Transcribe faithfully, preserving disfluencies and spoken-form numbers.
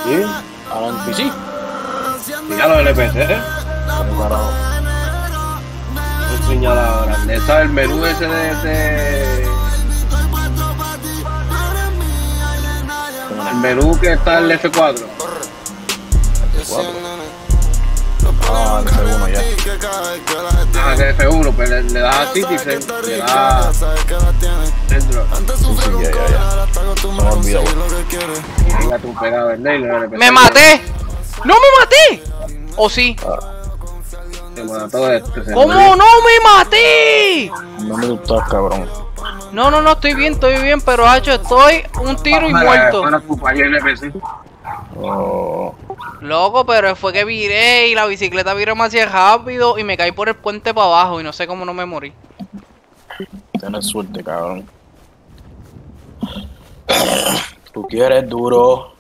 Sí, ahora en P C. Y ya los N P C, ¿eh? Pero carajo. Voy a enseñar ahora. Está el menú ese de... de... El menú que está en el F cuatro. F cuatro. Ah, el F uno ya. Ah, que F uno, pero le, le das a Citizen, le das dentro. Sí, sí, ya, ya, ya. Se me ha olvidado. Venga tú pegado el nail, el N P C. ¡Me maté! ¡No me maté! ¿O sí? Se mató este, se ¿Cómo murió. no me maté? ¿Dónde tú estás, cabrón? No, no, no, estoy bien, estoy bien, pero hacho, estoy un tiro y Para- muerto. para ocupar el N P C. Oh, Loco, pero fue que viré y la bicicleta viró demasiado rápido y me caí por el puente para abajo y no sé cómo no me morí. tienes suerte, cabrón. Tú quieres duro.